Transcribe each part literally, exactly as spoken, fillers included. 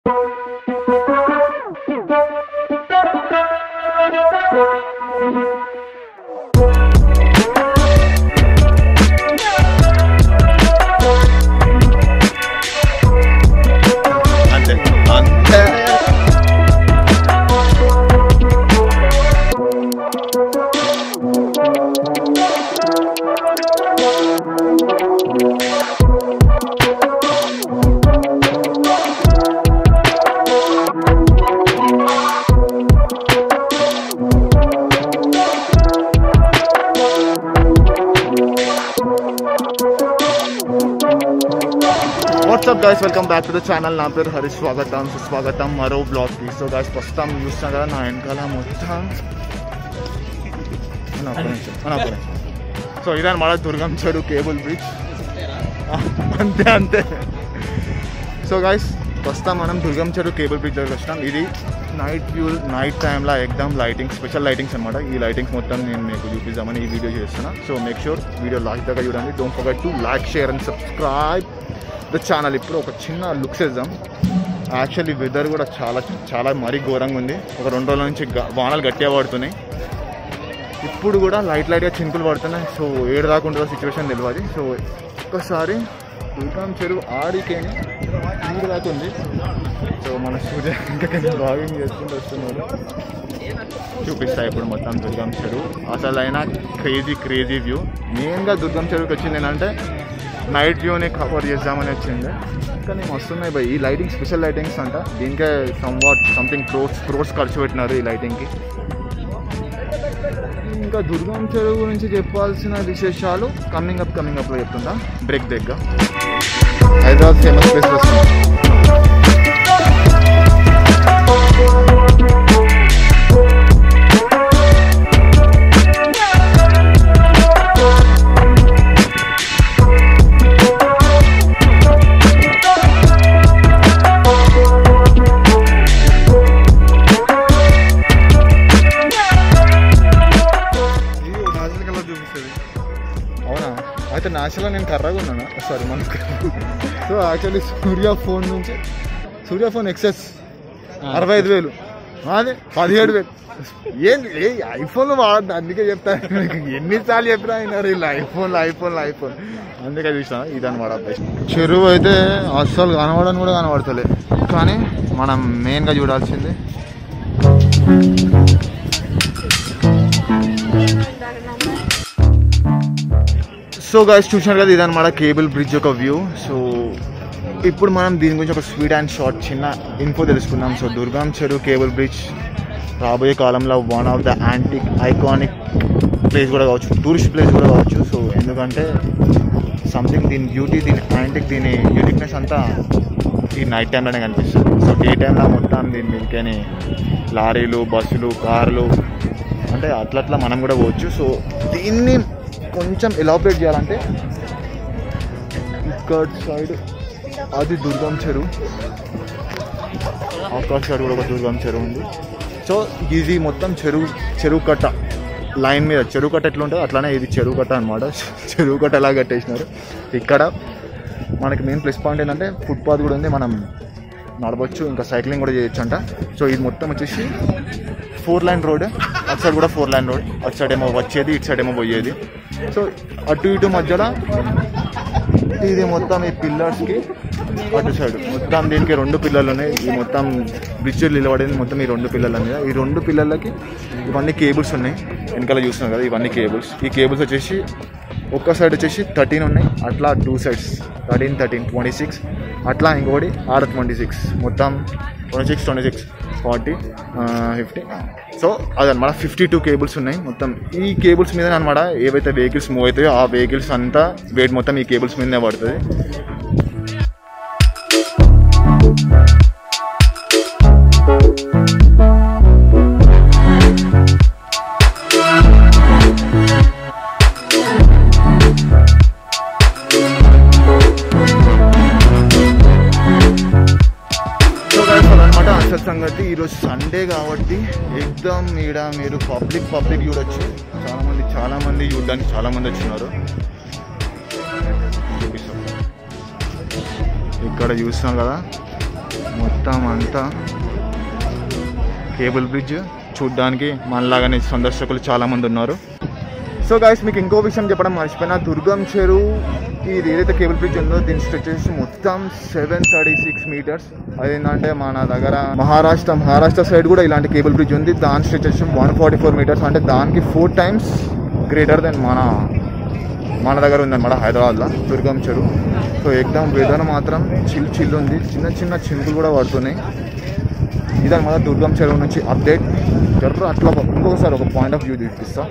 What's up guys, welcome back to the channel. నా పేరు హరీష్. స్వాగతం సుస్వాగతం మరో బ్లాగ్ కి. సో గైస్ ప్రస్తుతం చూస్తున్నా కదా నా వెనకాల మొత్తం సో ఇదన్నమాట దుర్గం చెరువు కేబుల్ బ్రిడ్జ్. అంతే అంతే సో గైస్ ప్రస్తుతం మనం దుర్గం చెరువు కేబుల్ బ్రిడ్జ్ దగ్గర వచ్చినాం. ఇది నైట్ వ్యూ, నైట్ టైంలో ఎగ్దాం లైటింగ్, స్పెషల్ లైటింగ్స్ అనమాట. ఈ లైటింగ్స్ మొత్తం నేను మీకు చూపిద్దామని ఈ వీడియో చేస్తున్నా. So make sure video last దాకా చూడండి. Don't forget to like, share and subscribe the channel. ఇప్పుడు ఒక చిన్న లుక్స్ వేద్దాం. యాక్చువల్లీ వెదర్ కూడా చాలా చాలా మరీ ఘోరంగా ఉంది. ఒక రెండు రోజుల నుంచి వానలు గట్టిగా పడుతున్నాయి. ఇప్పుడు కూడా లైట్ లైట్గా చినుకులు పడుతున్నాయి. సో ఏడు దాకా ఉంటుందో సిచ్యువేషన్ తెలియదు. సో ఒక్కసారి దుర్గం చెరువు ఆడికేని నీరు దాకా ఉంది. సో మన సూర్య ఇంకా బ్లాగింగ్ చేసుకుంటూ వస్తున్నారు. చూపిస్తాయి ఇప్పుడు మొత్తం దుర్గం చెరువు. అసలు అయినా క్రేజీ క్రేజీ వ్యూ. మెయిన్గా దుర్గం చెరువుకి వచ్చింది ఏంటంటే నైట్ వ్యూని కవర్ చేద్దామని వచ్చింది. కానీ వస్తున్నాయి బై. ఈ లైటింగ్ స్పెషల్ లైటింగ్స్ అంట. దీనికే somewhat something crores crores ఖర్చు పెట్టినారు ఈ లైటింగ్కి. ఇంకా దుర్గం చెరువు గురించి చెప్పాల్సిన విశేషాలు కమింగ్ అప్ కమింగ్ అప్లో చెప్తుందా బ్రేక్ దగ్గర. హైదరాబాద్ ఫేమస్ ప్లేస్ వస్తుంది. అవునా? అయితే నాచురల్గా నేను కర్రగా ఉన్నాను. సారీ మన సో యాక్చువల్లీ సూర్య ఫోన్ నుంచి సూర్య ఫోన్ ఎక్సెస్ అరవై ఐదు వేలు అదే పదిహేడు వేలు ఏంది ఏ ఐఫోన్లు వాడద్దు. అందుకే చెప్తాను ఎన్నిసార్లు చెప్పినా అయినారు వీళ్ళు ఐఫోన్లు ఐఫోన్లు ఐఫోన్. అందుకే చూసినా ఇదన్నమాట బెస్ట్. చెరువు అయితే అస్సలు కనబడని కూడా కనబడతలే. కానీ మనం మెయిన్గా చూడాల్సింది సో గైస్ చూసినారు కదా, ఇదన్నమాట కేబుల్ బ్రిడ్జ్ యొక్క వ్యూ. సో ఇప్పుడు మనం దీని గురించి ఒక స్వీట్ అండ్ షార్ట్ చిన్న ఇన్ఫో తెలుసుకుందాం. So Durgam Cheruvu cable bridge రాబోయే కాలంలో one of the antique iconic place కూడా కావచ్చు, టూరిస్ట్ ప్లేస్ కూడా కావచ్చు. సో ఎందుకంటే సంథింగ్ దీని బ్యూటీ, దీని యాంటిక్, దీని యూనిక్నెస్ అంతా ఈ నైట్ టైంలోనే కనిపిస్తుంది. సో డే టైంలో మొత్తం దీని మీదకని లారీలు, బస్సులు, కార్లు అంటే అట్లట్లా మనం కూడా పోవచ్చు. సో దీన్ని కొంచెం ఎలాబరేట్ చేయాలంటే ఇక్కడ సైడ్ అది దుర్గం చెరువు, ఆకాశ్ సైడ్ కూడా ఒక దుర్గం చెరువు ఉంది. సో ఇది మొత్తం చెరువు చెరువు కట్ట లైన్ మీద చెరువు కట్ట ఎట్లా ఉంటుందో అట్లానే ఇది చెరువు కట్ట అనమాట. చెరువు కట్ట ఎలా కట్టేసినారు. ఇక్కడ మనకి మెయిన్ ప్లస్ పాయింట్ ఏంటంటే ఫుట్పాత్ కూడా ఉంది, మనం నడవచ్చు, ఇంకా సైక్లింగ్ కూడా చేయొచ్చు అంట. సో ఇది మొత్తం వచ్చేసి ఫోర్ లైన్ రోడ్. అటు సైడ్ కూడా ఫోర్ లైన్ రోడ్. అటు సైడ్ ఏమో వచ్చేది, ఇటు సైడ్ ఏమో పోయేది. సో అటు ఇటు మధ్యలో ఇది మొత్తం ఈ పిల్లర్స్కి అటు సైడ్ మొత్తం దీనికి రెండు పిల్లర్లు ఉన్నాయి. ఈ మొత్తం బ్రిడ్జ్ నిలబడేది మొత్తం ఈ రెండు పిల్లర్ల మీద. ఈ రెండు పిల్లర్లకి ఇవన్నీ కేబుల్స్ ఉన్నాయి. వెనకాల చూస్తున్నాం కదా ఇవన్నీ కేబుల్స్. ఈ కేబుల్స్ వచ్చేసి ఒక్క సైడ్ వచ్చేసి థర్టీన్ ఉన్నాయి, అట్లా two sides thirteen thirteen twenty six అట్లా ఇంకోటి ఆడ ట్వంటీ సిక్స్ మొత్తం twenty six twenty six forty fifty. So అదనమాట ఫిఫ్టీ టూ కేబుల్స్ ఉన్నాయి మొత్తం. ఈ కేబుల్స్ మీద అనమాట ఏవైతే వెహికల్స్ మూవ్ అవుతాయో ఆ వెహికల్స్ అంతా వెయిట్ మొత్తం ఈ కేబుల్స్ మీదనే పడుతుంది. సంగతి ఈరోజు సండే కాబట్టి ఎగ్దాం ఈడ మీరు పబ్లిక్ పబ్లిక్ చూడొచ్చు. చాలామంది చాలామంది చూడడానికి చాలామంది వచ్చినారు. ఇక్కడ చూస్తున్నాం కదా మొత్తం అంతా కేబుల్ బ్రిడ్జ్ చూడ్డానికి మనలాగానే సందర్శకులు చాలామంది ఉన్నారు. సో గైస్ మీకు ఇంకో విషయం చెప్పడం మర్చిపోయినా, దుర్గం చెరువు ఇది ఏదైతే కేబుల్ బ్రిడ్జ్ ఉందో దీని స్ట్రెచెస్ మొత్తం సెవెన్ థర్టీ సిక్స్ మీటర్స్. అదేంటంటే మన దగ్గర మహారాష్ట్ర మహారాష్ట్ర సైడ్ కూడా ఇలాంటి కేబుల్ బ్రిడ్జ్ ఉంది. దాని stretches one forty four metres అంటే దానికి ఫోర్ టైమ్స్ గ్రేటర్ దెన్ మన మన దగ్గర ఉందన్నమాట హైదరాబాద్లో దుర్గం చెరువు. సో ఎగ్జామ్ వెదర్ మాత్రం చిల్ చిల్ ఉంది, చిన్న చిన్న చినుకులు కూడా పడుతున్నాయి. ఇదన్నమాట దుర్గం చెరువు నుంచి అప్డేట్. జర్ర అట్లా ఇంకొకసారి ఒక పాయింట్ ఆఫ్ వ్యూ చూపిస్తా.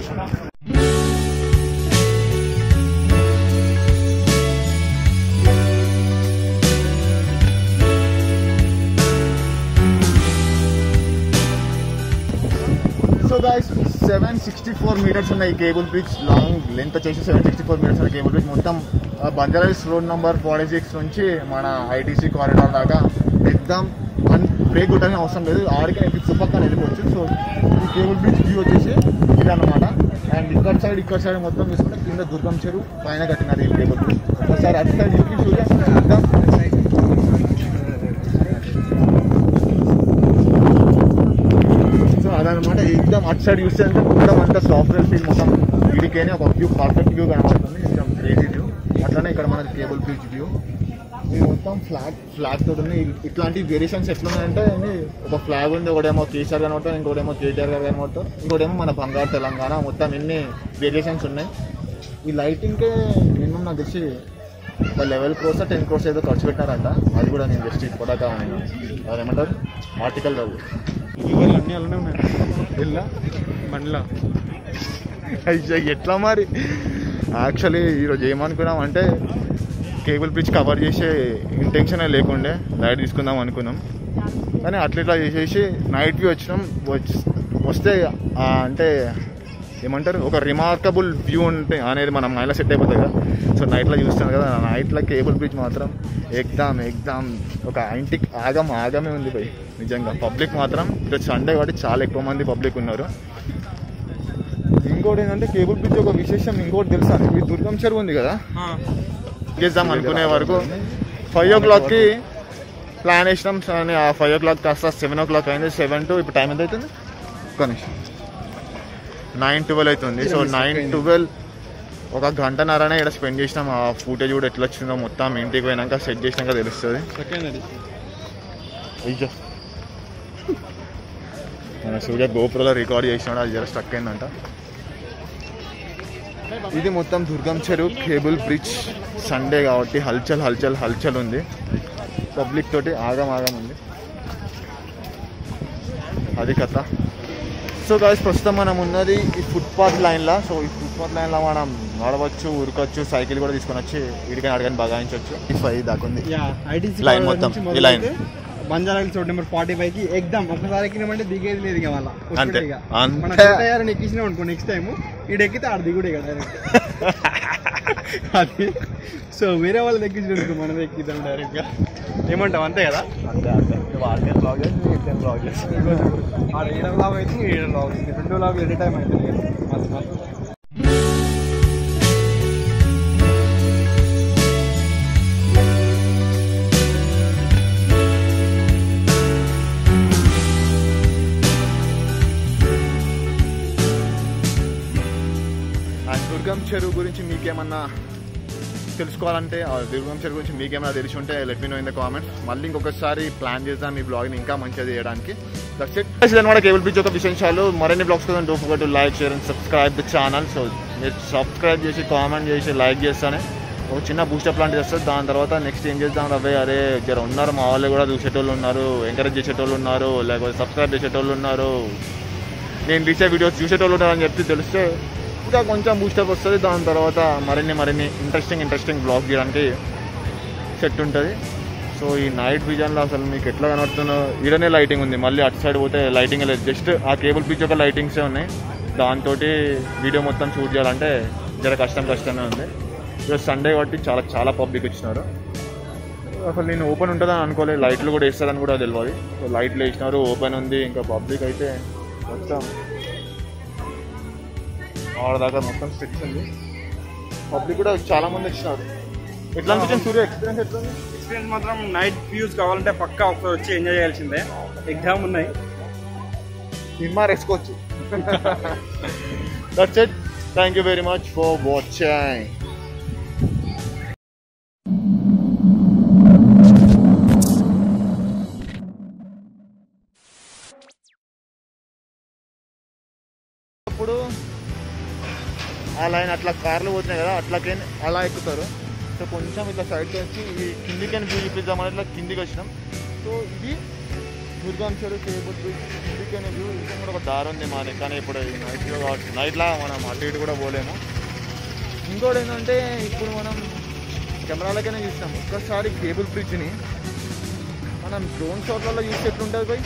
So guys seven sixty four meters ఉన్నాయి కేబుల్ బ్రిడ్జ్. లాంగ్ లెంత్ వచ్చేసి సెవెన్ సిక్స్టీ ఫోర్ మీటర్స్ ఉన్న కేబుల్ బ్రిడ్జ్ మొత్తం Banjara Hills road number forty six నుంచి మన ఐటీసీ కారిడార్ దాకా ఎగ్జామ్ వన్ బ్రేక్ కొట్టని అవసరం లేదు, ఆడికి ఇటు పక్కన వెళ్ళిపోవచ్చు. సో ఈ కేబుల్ బ్రిడ్జ్ వ్యూ వచ్చేసి ఇది అన్నమాట. అండ్ ఇక్కడ సైడ్ ఇక్కడ సైడ్ మొత్తం తీసుకుంటే కింద దుర్గం చెరువు, పైన కట్టినది ఈ కేబుల్ బ్రిడ్జ్. ఒకసారి అటు సైడ్ చూపి చూద్దాం. సో అదనమాట ఎగ్జామ్ అటు సైడ్ చూస్తే అంటే మొత్తం అంతా సాఫ్ట్వేర్ ఫీల్ మొత్తం వీడికేనే ఒక వ్యూ పర్ఫెక్ట్ వ్యూ కనబడుతుంది. కొంచెం క్రేజీ వ్యూ. అట్లానే ఇక్కడ మనకి కేబుల్ బ్రిడ్జ్ వ్యూ ఇది మొత్తం ఫ్లాగ్ ఫ్లాగ్ తోటి ఉంది. ఇట్లాంటి వేరియేషన్స్ ఎట్లున్నాయంటే ఒక ఫ్లాగ్ ఉంది, ఒకటేమో కేసీఆర్ కనబడతారు, ఇంకోటేమో కేటీఆర్ గారు కనబడతారు, ఇంకోటేమో మన బంగారు తెలంగాణ. మొత్తం ఎన్ని వేరియేషన్స్ ఉన్నాయి. ఈ లైటింగ్కే మినిమం నాకు తెలిసి ఒక లెవెల్ క్రోర్స్ టెన్ క్రోర్స్ ఏదో ఖర్చు పెట్టారంట. అది కూడా నేను జస్ట్ ఇప్పటిదాకా అది ఏమంటారు ఆర్టికల్ కాదు. ఇవన్నీ అన్నీ అలానే ఉన్నాయి. వెళ్ళా బండ్లా అయ్యా ఎట్లా మరి. యాక్చువల్లీ ఈరోజు ఏమనుకున్నాం అంటే కేబుల్ బ్రిడ్జ్ కవర్ చేసే ఇంటెన్షన్ లేకుండే లైట్ తీసుకుందాం అనుకున్నాం, కానీ అట్లా ఇట్లా చేసేసి నైట్ వ్యూ వచ్చినాం. వస్తే అంటే ఏమంటారు ఒక రిమార్కబుల్ వ్యూ ఉంటే అనేది మనం మైండ్లో సెట్ అయిపోతుంది కదా. సో నైట్లో చూస్తాను కదా, నైట్లో కేబుల్ బ్రిడ్జ్ మాత్రం ఎగ్జామ్ ఎగ్జామ్ ఒక ఇంటికి ఆగం ఆగమే ఉంది పోయి నిజంగా. పబ్లిక్ మాత్రం ఈరోజు సండే కాబట్టి చాలా ఎక్కువ మంది పబ్లిక్ ఉన్నారు. ఇంకోటి ఏంటంటే కేబుల్ బ్రిడ్జ్ ఒక విశేషం ఇంకోటి తెలుసా, ఈ దుర్గం చెరువు ఉంది కదా, చేద్దాం అనుకునే వరకు ఫైవ్ ఓ క్లాక్కి ప్లాన్ వేసినాం. ఆ ఫైవ్ ఓ క్లాక్ కాస్త సెవెన్ ఓ క్లాక్ అయింది. సెవెన్ టు ఇప్పుడు టైం ఎంత అవుతుంది కనీసం నైన్ ట్వెల్వ్ అవుతుంది. సో నైన్ ట్వెల్వ్ ఒక గంటన్నరనే ఇక్కడ స్పెండ్ చేసినాం. ఆ ఫుటేజ్ కూడా ఎట్లా వచ్చిందో మొత్తం ఇంటికి పోయినాక సెట్ చేసినాక తెలుస్తుంది. అయ్యో మన సూర్య గోపురంలో రికార్డ్ చేసినాడు, అది జర స్టక్ అయిందంట. ఇది మొత్తం దుర్గం చెరువు కేబుల్ బ్రిడ్జ్. సండే కాబట్టి హల్చల్ హల్చల్ హల్చల్ ఉంది, పబ్లిక్ తోటి ఆగం ఆగం ఉంది. అది కథ. సో గాయ్స్ ప్రస్తుతం మనం ఉన్నది ఈ ఫుట్పాత్ లైన్లో. సో ఈ ఫుట్పాత్ లైన్లో మనం నడవచ్చు, ఉరకొచ్చు, సైకిల్ కూడా తీసుకొని వచ్చి వీడికైనా అడగని బగాయించవచ్చు. ఫైవ్ దాకా ఉంది లైన్ మొత్తం. ఈ line Banjara Hills road number forty five కి ఎగ్జామ్ ఒకసారి ఎక్కినామంటే దిగేది లేదు. ఇక వాళ్ళ ఎక్కించినాం అనుకో నెక్స్ట్ టైం ఈడు ఎక్కితే ఆడ దిగుడే కదా అది. సో వేరే వాళ్ళు ఎక్కించిన మనం ఎక్కిద్దాం డైరెక్ట్ గా. ఏమంటాం అంతే కదా. అంతే అంతే వాళ్ళకే బ్లాగ్ చేసి వీటిని బ్లాగ్ చేసి ఆడ ఏడ బ్లాగ్ అయితే ఏడ బ్లాగ్ అవుతుంది. రెండు బ్లాగ్ ఎనీ టైం అవుతుంది మస్తు మస్తు. దుర్గం చెరువు గురించి మీకేమన్నా తెలుసుకోవాలంటే, దుర్గం చెరువు గురించి మీకేమైనా తెలిసి ఉంటే let me know in the comments. మళ్ళీ ఇంకొకసారి ప్లాన్ చేద్దాం ఈ బ్లాగ్ని ఇంకా మంచిగా చేయడానికి. That's it. ఇదన్నమాట కేబుల్ బ్రిడ్జ్ యొక్క విశేషాలు. మరిన్ని బ్లాగ్స్ కోసం don't forget to like, share and subscribe the channel. So మీరు సబ్స్క్రైబ్ చేసి కామెంట్ చేసి లైక్ చేస్తానే ఒక చిన్న బూస్టప్ లాంటిది వస్తుంది. దాని తర్వాత నెక్స్ట్ ఏం చేద్దాం రవే, అరే జర ఉన్నారు మా వాళ్ళు కూడా చూసేటోళ్ళు ఉన్నారు, ఎంకరేజ్ చేసేటోళ్ళు ఉన్నారు, లేకపోతే సబ్స్క్రైబ్ చేసేటోళ్ళు ఉన్నారు, నేను తీసే వీడియోస్ చూసేటోళ్ళు ఉన్నారని చెప్పి తెలిస్తే ఇంకా కొంచెం బూస్టప్ వస్తుంది. దాని తర్వాత మరిన్ని మరిన్ని ఇంట్రెస్టింగ్ ఇంట్రెస్టింగ్ బ్లాగ్ చేయడానికి సెట్ ఉంటుంది. సో ఈ నైట్ విజన్లో అసలు మీకు ఎట్లా కనబడుతుందో, ఈడనే లైటింగ్ ఉంది, మళ్ళీ అటు సైడ్ పోతే లైటింగ్ లేదు, జస్ట్ ఆ కేబుల్ బ్రిడ్జ్ యొక్క లైటింగ్సే ఉన్నాయి. దాంతో వీడియో మొత్తం షూట్ చేయాలంటే జర కష్టం కష్టమే ఉంది. ఈరోజు సండే కాబట్టి చాలా చాలా పబ్లిక్ వచ్చినారు. అసలు నేను ఓపెన్ ఉంటుందని అనుకోలేదు, లైట్లు కూడా వేస్తారని కూడా తెలియదు. సో లైట్లు వేసినారు, ఓపెన్ ఉంది. ఇంకా పబ్లిక్ అయితే మొత్తం ఆడదాకా మొత్తం స్ట్రిక్స్ ఉంది. పబ్లిక్ కూడా చాలా మంది వచ్చినారు. ఎట్లా అనిపించింది సూర్య ఎక్స్పీరియన్స్ ఎట్లా ఉంది? ఎక్స్పీరియన్స్ మాత్రం నైట్ వ్యూస్ కావాలంటే పక్కా ఒకసారి వచ్చి ఎంజాయ్ చేయాల్సిందే. ఎగ్జామ్ ఉన్నాయి, సినిమా వేసుకోవచ్చు. That's it. Thank you very much for watching. ఇప్పుడు ఆ లైన్ అట్లా కార్లు పోతున్నాయి కదా, అట్లాకే అలా ఎక్కుతారు. సో కొంచెం ఇట్లా సైడ్కి వచ్చి ఈ కిందికని వ్యూ చూపిద్దామని ఇట్లా కిందికి వచ్చినాం. సో ఇది దుర్గం చెరువు కేబుల్ బ్రిడ్జ్ కిందికనే వ్యూ. ఇంకా కూడా ఒక దారి ఉంది మాది, కానీ ఇప్పుడు నైట్లో కాబట్టి నైట్లా మనం అటు ఇటు కూడా పోలేము. ఇంకోటి ఏంటంటే ఇప్పుడు మనం కెమెరాలకైనా చూసినాం, ఒక్కసారి కేబుల్ బ్రిడ్జ్ని మనం డ్రోన్ షాట్లలో చూసి ఎట్లుంటుంది పోయి.